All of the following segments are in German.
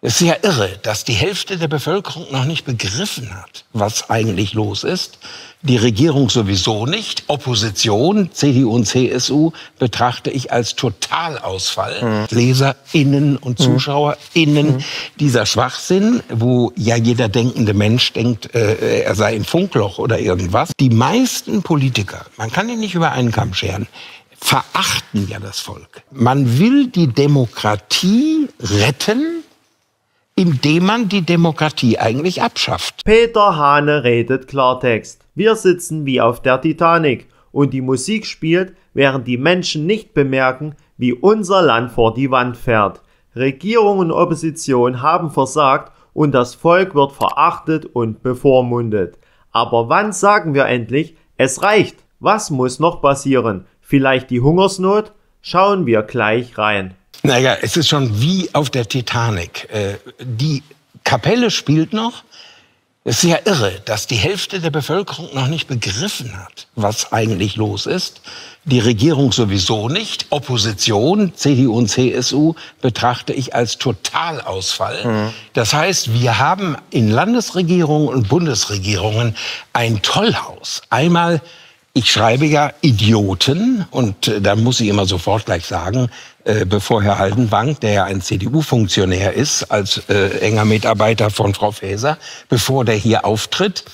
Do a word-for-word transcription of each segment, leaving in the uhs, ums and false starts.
Es ist ja irre, dass die Hälfte der Bevölkerung noch nicht begriffen hat, was eigentlich los ist. Die Regierung sowieso nicht. Opposition, C D U und C S U, betrachte ich als Totalausfall. Mhm. LeserInnen und ZuschauerInnen. Mhm. Dieser Schwachsinn, wo ja jeder denkende Mensch denkt, äh, er sei im Funkloch oder irgendwas. Die meisten Politiker, man kann ihn nicht über einen Kamm scheren, verachten ja das Volk. Man will die Demokratie retten, indem man die Demokratie eigentlich abschafft. Peter Hane redet Klartext. Wir sitzen wie auf der Titanic und die Musik spielt, während die Menschen nicht bemerken, wie unser Land vor die Wand fährt. Regierung und Opposition haben versagt und das Volk wird verachtet und bevormundet. Aber wann sagen wir endlich, es reicht? Was muss noch passieren? Vielleicht die Hungersnot? Schauen wir gleich rein. Naja, es ist schon wie auf der Titanic. Äh, die Kapelle spielt noch. Es ist ja irre, dass die Hälfte der Bevölkerung noch nicht begriffen hat, was eigentlich los ist. Die Regierung sowieso nicht. Opposition, C D U und C S U, betrachte ich als Totalausfall. Mhm. Das heißt, wir haben in Landesregierungen und Bundesregierungen ein Tollhaus. Einmal, ich schreibe ja Idioten und äh, da muss ich immer sofort gleich sagen, äh, bevor Herr Haldenwang, der ja ein C D U-Funktionär ist, als äh, enger Mitarbeiter von Frau Faeser, bevor der hier auftritt,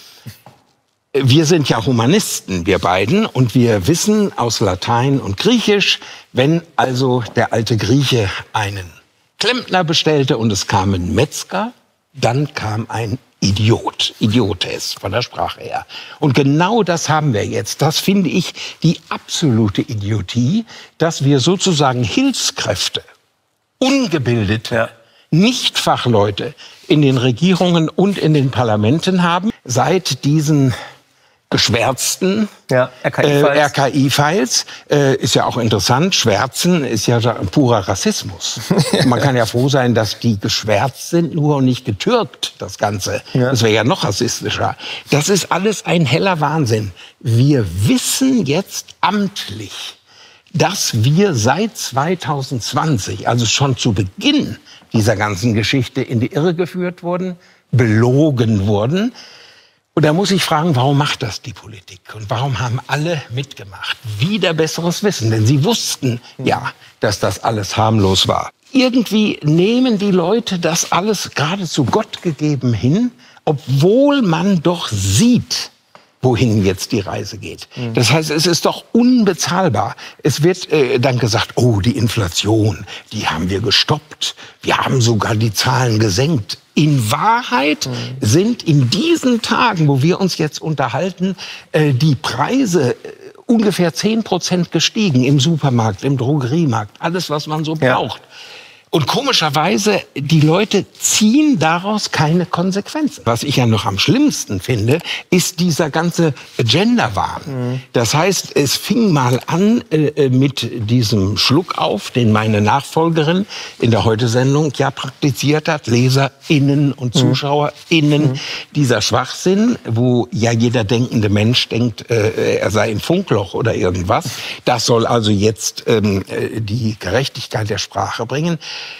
wir sind ja Humanisten, wir beiden, und wir wissen aus Latein und Griechisch, wenn also der alte Grieche einen Klempner bestellte und es kam ein Metzger, dann kam ein Idiot, Idiotes von der Sprache her. Und genau das haben wir jetzt. Das finde ich die absolute Idiotie, dass wir sozusagen Hilfskräfte, ungebildete, ja. Nicht-Fachleute in den Regierungen und in den Parlamenten haben, seit diesen geschwärzten ja, R K I-Files. Äh, ist ja auch interessant, Schwärzen ist ja purer Rassismus. Man kann ja froh sein, dass die geschwärzt sind, nur und nicht getürkt, das Ganze. Ja. Das wäre ja noch rassistischer. Das ist alles ein heller Wahnsinn. Wir wissen jetzt amtlich, dass wir seit zweitausendzwanzig, also schon zu Beginn dieser ganzen Geschichte, in die Irre geführt wurden, belogen wurden. Und da muss ich fragen, warum macht das die Politik? Und warum haben alle mitgemacht? Wieder besseres Wissen, denn sie wussten ja, dass das alles harmlos war. Irgendwie nehmen die Leute das alles geradezu Gott gegeben hin, obwohl man doch sieht, wohin jetzt die Reise geht. Mhm. Das heißt, es ist doch unbezahlbar. Es wird äh, dann gesagt, oh, die Inflation, die haben wir gestoppt. Wir haben sogar die Zahlen gesenkt. In Wahrheit mhm. sind in diesen Tagen, wo wir uns jetzt unterhalten, äh, die Preise äh, ungefähr zehn Prozent gestiegen im Supermarkt, im Drogeriemarkt, alles, was man so ja. braucht. Und komischerweise, die Leute ziehen daraus keine Konsequenzen. Was ich ja noch am schlimmsten finde, ist dieser ganze Genderwahn. Mhm. Das heißt, es fing mal an äh, mit diesem Schluckauf, den meine Nachfolgerin in der Heute-Sendung ja praktiziert hat. LeserInnen und ZuschauerInnen. Mhm. Dieser Schwachsinn, wo ja jeder denkende Mensch denkt, äh, er sei im Funkloch oder irgendwas. Das soll also jetzt ähm, die Gerechtigkeit der Sprache bringen.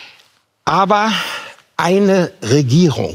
Aber eine Regierung,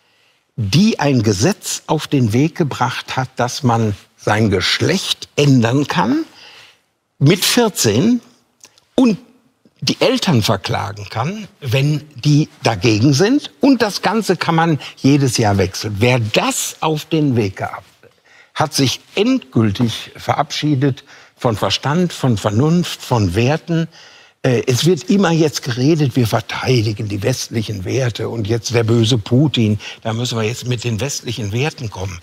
die ein Gesetz auf den Weg gebracht hat, dass man sein Geschlecht ändern kann, mit vierzehn, und die Eltern verklagen kann, wenn die dagegen sind, und das Ganze kann man jedes Jahr wechseln. Wer das auf den Weg gab, hat sich endgültig verabschiedet von Verstand, von Vernunft, von Werten. Es wird immer jetzt geredet, wir verteidigen die westlichen Werte und jetzt der böse Putin, da müssen wir jetzt mit den westlichen Werten kommen.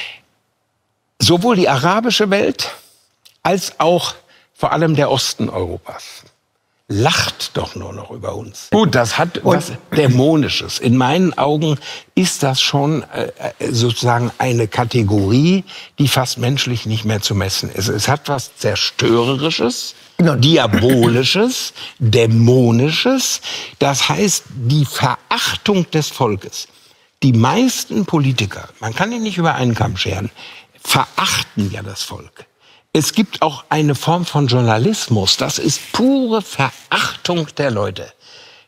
Sowohl die arabische Welt als auch vor allem der Osten Europas lacht doch nur noch über uns. Gut, das hat was Dämonisches. In meinen Augen ist das schon äh, sozusagen eine Kategorie, die fast menschlich nicht mehr zu messen ist. Es hat was Zerstörerisches, Diabolisches, Dämonisches. Das heißt, die Verachtung des Volkes. Die meisten Politiker, man kann ihn nicht über einen Kamm scheren, verachten ja das Volk. Es gibt auch eine Form von Journalismus, das ist pure Verachtung der Leute.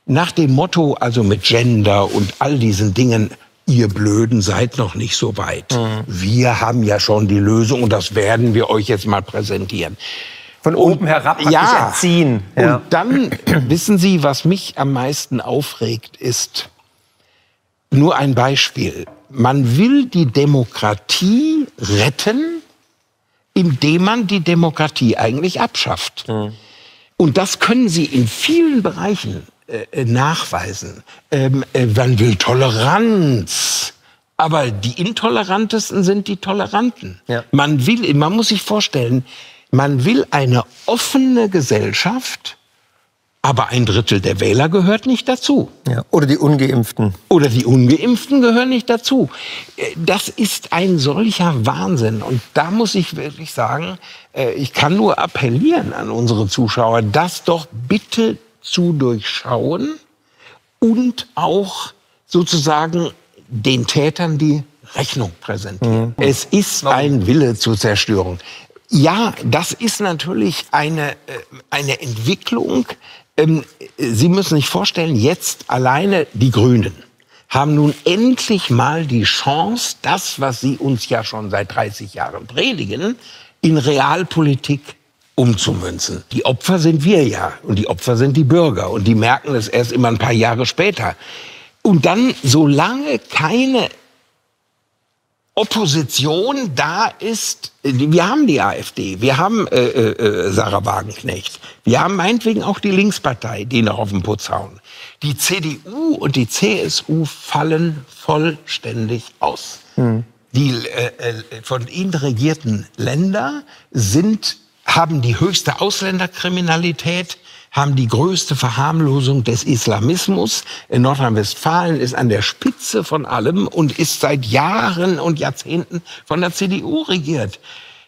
nach dem Motto, also mit Gender und all diesen Dingen, ihr Blöden seid noch nicht so weit. Mhm. Wir haben ja schon die Lösung und das werden wir euch jetzt mal präsentieren. Von oben herab praktisch ja, erziehen. Ja. Und dann, wissen Sie, was mich am meisten aufregt, ist nur ein Beispiel. Man will die Demokratie retten, indem man die Demokratie eigentlich abschafft. Mhm. Und das können Sie in vielen Bereichen äh, nachweisen. Ähm, äh, man will Toleranz. Aber die Intolerantesten sind die Toleranten. Ja. Man will, man muss sich vorstellen, man will eine offene Gesellschaft, aber ein Drittel der Wähler gehört nicht dazu. Ja. Oder die Ungeimpften. Oder die Ungeimpften gehören nicht dazu. Das ist ein solcher Wahnsinn. Und da muss ich wirklich sagen, ich kann nur appellieren an unsere Zuschauer, das doch bitte zu durchschauen und auch sozusagen den Tätern die Rechnung präsentieren. Mhm. Es ist ein Wille zur Zerstörung. Ja, das ist natürlich eine, eine Entwicklung. Sie müssen sich vorstellen, jetzt alleine die Grünen haben nun endlich mal die Chance, das, was sie uns ja schon seit dreißig Jahren predigen, in Realpolitik umzumünzen. Die Opfer sind wir ja und die Opfer sind die Bürger und die merken es erst immer ein paar Jahre später. Und dann, solange keine Opposition da ist, wir haben die AfD, wir haben äh, äh, Sarah Wagenknecht, wir haben meinetwegen auch die Linkspartei, die noch auf den Putz hauen. Die C D U und die C S U fallen vollständig aus. Hm. Die äh, von ihnen regierten Länder sind, haben die höchste Ausländerkriminalität, haben die größte Verharmlosung des Islamismus. In Nordrhein-Westfalen ist an der Spitze von allem und ist seit Jahren und Jahrzehnten von der C D U regiert.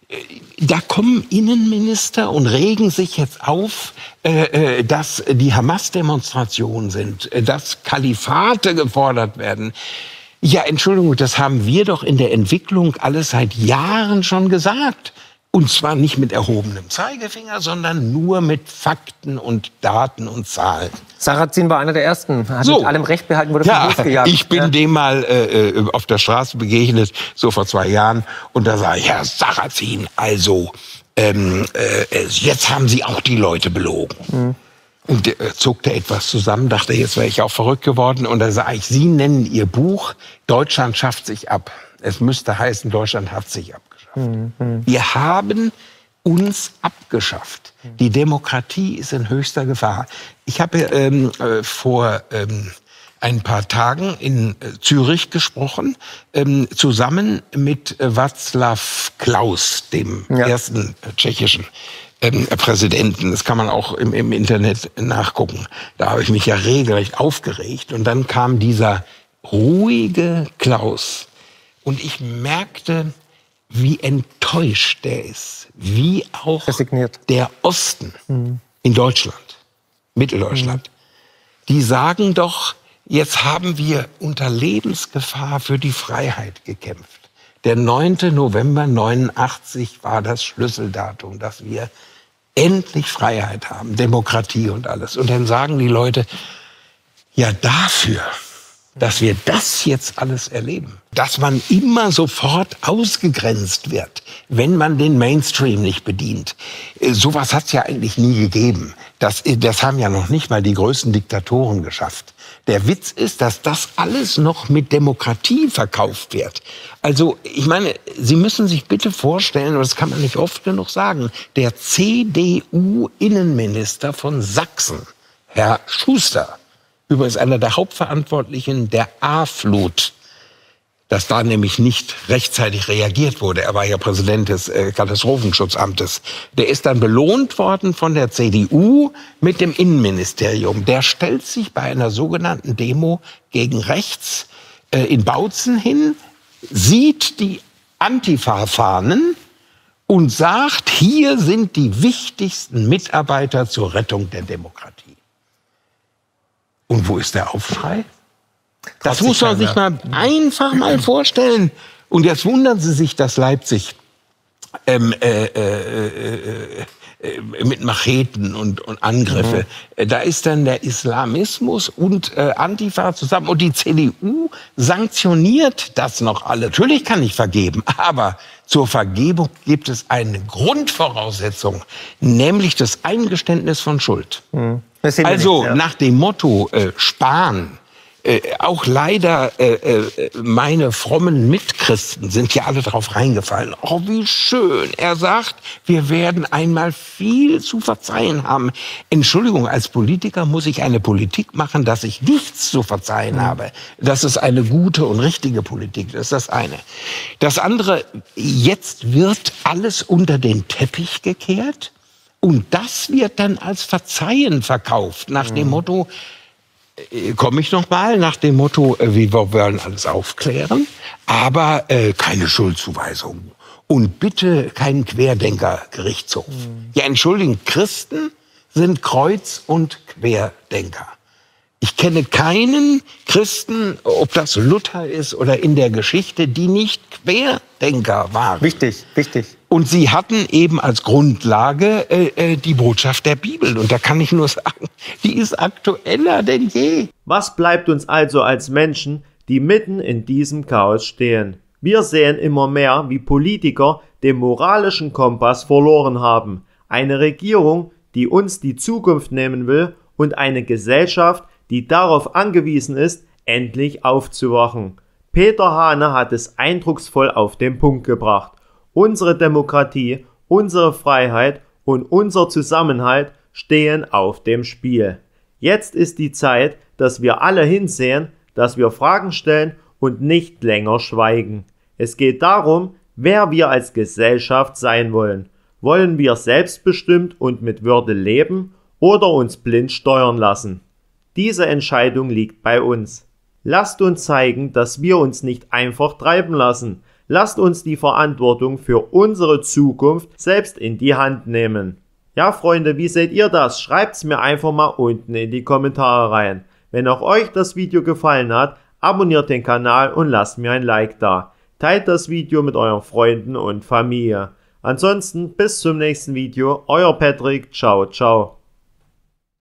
Da kommen Innenminister und regen sich jetzt auf, äh, dass die Hamas-Demonstrationen sind, dass Kalifate gefordert werden. Ja, Entschuldigung, das haben wir doch in der Entwicklung alles seit Jahren schon gesagt. Und zwar nicht mit erhobenem Zeigefinger, sondern nur mit Fakten und Daten und Zahlen. Sarrazin war einer der Ersten. Hat so. mit allem Recht behalten, wurde ja, losgejagt. Ich bin ja. dem mal äh, auf der Straße begegnet, so vor zwei Jahren. Und da sage ich, Herr Sarrazin, also ähm, äh, jetzt haben Sie auch die Leute belogen. Mhm. Und äh, zuckte etwas zusammen, dachte, jetzt wäre ich auch verrückt geworden. Und da sage ich, Sie nennen Ihr Buch Deutschland schafft sich ab. Es müsste heißen, Deutschland hat sich abgeschafft. Mhm. Wir haben uns abgeschafft. Mhm. Die Demokratie ist in höchster Gefahr. Ich habe ähm, äh, vor ähm, ein paar Tagen in äh, Zürich gesprochen, ähm, zusammen mit äh, Václav Klaus, dem ja. ersten äh, tschechischen ähm, Präsidenten. Das kann man auch im, im Internet nachgucken. Da habe ich mich ja regelrecht aufgeregt. Und dann kam dieser ruhige Klaus. Und ich merkte, wie enttäuscht der ist, wie auch resigniert. Der Osten mhm. in Deutschland, Mitteldeutschland, mhm. die sagen doch, jetzt haben wir unter Lebensgefahr für die Freiheit gekämpft. Der neunte November neunundachtzig war das Schlüsseldatum, dass wir endlich Freiheit haben, Demokratie und alles. Und dann sagen die Leute, ja dafür, dass wir das jetzt alles erleben, dass man immer sofort ausgegrenzt wird, wenn man den Mainstream nicht bedient. Sowas hat es ja eigentlich nie gegeben. Das, das haben ja noch nicht mal die größten Diktatoren geschafft. Der Witz ist, dass das alles noch mit Demokratie verkauft wird. Also, ich meine, Sie müssen sich bitte vorstellen, und das kann man nicht oft genug sagen, der C D U-Innenminister von Sachsen, Herr Schuster, übrigens einer der Hauptverantwortlichen der A-Flut, dass da nämlich nicht rechtzeitig reagiert wurde. Er war ja Präsident des äh, Katastrophenschutzamtes. Der ist dann belohnt worden von der C D U mit dem Innenministerium. Der stellt sich bei einer sogenannten Demo gegen rechts äh, in Bautzen hin, sieht die Antifa-Fahnen und sagt, hier sind die wichtigsten Mitarbeiter zur Rettung der Demokratie. Und wo ist der Aufschrei? Das, das muss man sich mal einfach mal vorstellen. Und jetzt wundern Sie sich, dass Leipzig ähm, äh, äh, äh, mit Macheten und, und Angriffe. Mhm. Da ist dann der Islamismus und äh, Antifa zusammen. Und die C D U sanktioniert das noch alle. Natürlich kann ich vergeben, aber zur Vergebung gibt es eine Grundvoraussetzung, nämlich das Eingeständnis von Schuld. Mhm. Also nicht, ja. nach dem Motto äh, Spahn, Äh, auch leider äh, äh, meine frommen Mitchristen sind ja alle drauf reingefallen. Oh, wie schön. Er sagt, wir werden einmal viel zu verzeihen haben. Entschuldigung, als Politiker muss ich eine Politik machen, dass ich nichts zu verzeihen mhm. habe. Das ist eine gute und richtige Politik. Das ist das eine. Das andere, jetzt wird alles unter den Teppich gekehrt und das wird dann als Verzeihen verkauft. Nach mhm. dem Motto, komme ich noch mal nach dem Motto, wir wollen alles aufklären, aber äh, keine Schuldzuweisung und bitte keinen Querdenkergerichtshof. Mhm. Ja, entschuldigen, Christen sind Kreuz- und Querdenker. Ich kenne keinen Christen, ob das Luther ist oder in der Geschichte, die nicht Querdenker waren. Wichtig, wichtig. Und sie hatten eben als Grundlage äh, die Botschaft der Bibel. Und da kann ich nur sagen, die ist aktueller denn je. Was bleibt uns also als Menschen, die mitten in diesem Chaos stehen? Wir sehen immer mehr, wie Politiker den moralischen Kompass verloren haben. Eine Regierung, die uns die Zukunft nehmen will und eine Gesellschaft, die darauf angewiesen ist, endlich aufzuwachen. Peter Hane hat es eindrucksvoll auf den Punkt gebracht. Unsere Demokratie, unsere Freiheit und unser Zusammenhalt stehen auf dem Spiel. Jetzt ist die Zeit, dass wir alle hinsehen, dass wir Fragen stellen und nicht länger schweigen. Es geht darum, wer wir als Gesellschaft sein wollen. Wollen wir selbstbestimmt und mit Würde leben oder uns blind steuern lassen? Diese Entscheidung liegt bei uns. Lasst uns zeigen, dass wir uns nicht einfach treiben lassen. Lasst uns die Verantwortung für unsere Zukunft selbst in die Hand nehmen. Ja, Freunde, wie seht ihr das? Schreibt's mir einfach mal unten in die Kommentare rein. Wenn auch euch das Video gefallen hat, abonniert den Kanal und lasst mir ein Like da. Teilt das Video mit euren Freunden und Familie. Ansonsten bis zum nächsten Video. Euer Patrick. Ciao, ciao.